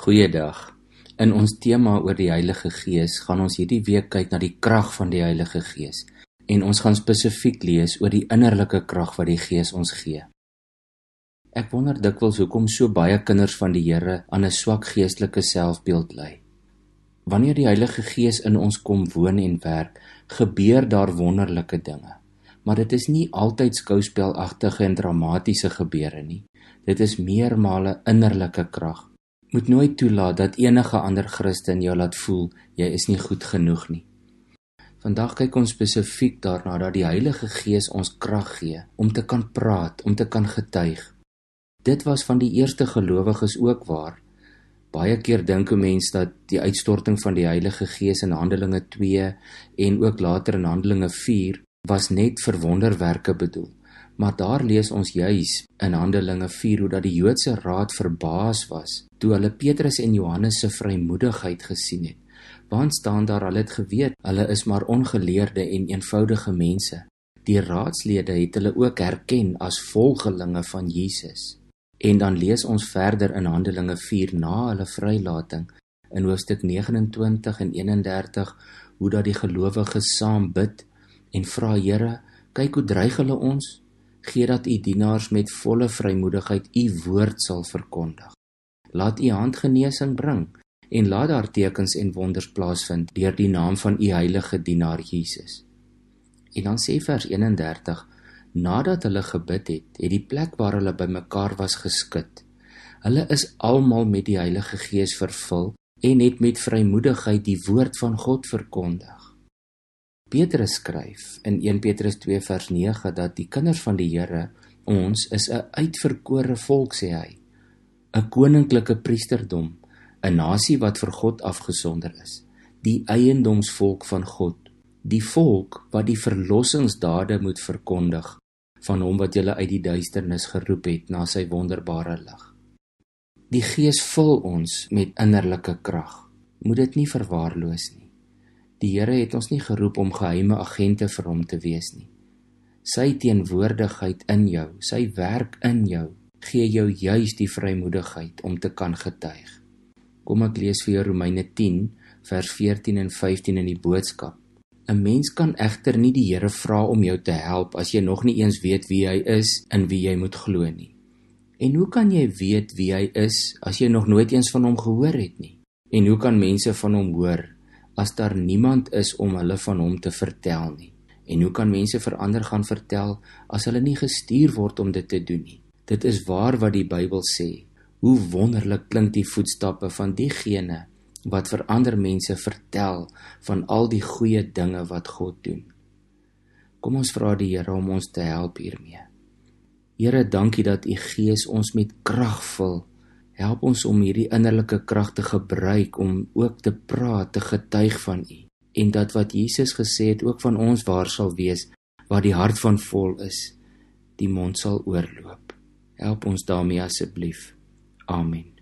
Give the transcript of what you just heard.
Goeiedag. In ons tema oor die Heilige Gees gaan ons hierdie week kyk na die krag van die Heilige Gees en ons gaan spesifiek lees oor die innerlike krag wat die Gees ons gee. Ek wonder dikwels hoekom so baie kinders van die Here aan 'n swak geestelike selfbeeld ly. Wanneer die Heilige Gees in ons kom woon en werk, gebeur daar wonderlike dinge. Maar dit is nie altyd skouspelagtige en dramatiese gebeure nie. Dit is meermale innerlike krag. Moet nooit toelaat dat enige ander Christen jou laat voel, jy is nie goed genoeg nie. Vandag kyk ons spesifiek daarna dat die Heilige Gees ons krag gee om te kan praat, om te kan getuig. Dit was van die eerste gelowiges ook waar. Baie keer dink 'n mens dat die uitstorting van die Heilige Gees in Handelinge 2 en ook later in Handelinge 4 was net vir wonderwerke bedoel. Maar daar lees ons juis in Handelinge 4 hoe dat die Joodse raad verbaas was toe hulle Petrus en Johannes se vrymoedigheid gesien het. Want staan daar, hulle het geweet, hulle is maar ongeleerde en eenvoudige mense. Die raadslede het hulle ook herken as volgelinge van Jesus. En dan lees ons verder in Handelinge 4 na hulle vrylating in hoofstuk 29 en 31 hoe dat die gelowiges saam bid en vra, Here, kyk hoe dreig hulle ons, gee dat u dienaars met volle vrymoedigheid u woord sal verkondig. Laat u hand genesing bring en laat daar tekens en wonders plaasvind deur die naam van u heilige dienaar Jesus. En dan sê vers 31, nadat hulle gebid het, het die plek waar hulle bymekaar was geskud. Hulle is almal met die Heilige Gees vervul en het met vrymoedigheid die woord van God verkondig. Petrus skryf in 1 Petrus 2 vers 9 dat die kinders van die Here, ons is 'n uitverkore volk, sê hy, 'n koninklike priesterdom, 'n nasie wat vir God afgesonder is, die eiendomsvolk van God, die volk wat die verlossingsdade moet verkondig van hom wat julle uit die duisternis geroep het na sy wonderbare lig. Die Gees vul ons met innerlike krag. Moet dit nie verwaarloos nie. Die Here het ons nie geroep om geheime agente vir hom te wees nie. Sy teenwoordigheid in jou, sy werk in jou, gee jou juis die vrymoedigheid om te kan getuig. Kom ek lees vir jou Romeine 10, vers 14 en 15 in die boodskap. 'n Mens kan egter nie die Here vra om jou te help as jy nog nie eens weet wie hy is en wie jy moet glo nie. En hoe kan jy weet wie hy is as jy nog nooit eens van hom gehoor het nie? En hoe kan mense van hom hoor as daar niemand is om hulle van hom te vertel nie? En hoe kan mense vir ander gaan vertel as hulle nie gestuur word om dit te doen nie? Dit is waar wat die Bybel sê. Hoe wonderlik klink die voetstappe van diegene wat vir ander mense vertel van al die goeie dinge wat God doen. Kom ons vra die Here om ons te help hiermee. Here, dankie dat u Gees ons met krag vul. Help ons om hierdie innerlike krag te gebruik om ook te praat, te getuig van u. En dat wat Jesus gesê het ook van ons waar sal wees, waar die hart van vol is, die mond sal oorloop. Help ons daarmee asseblief. Amen.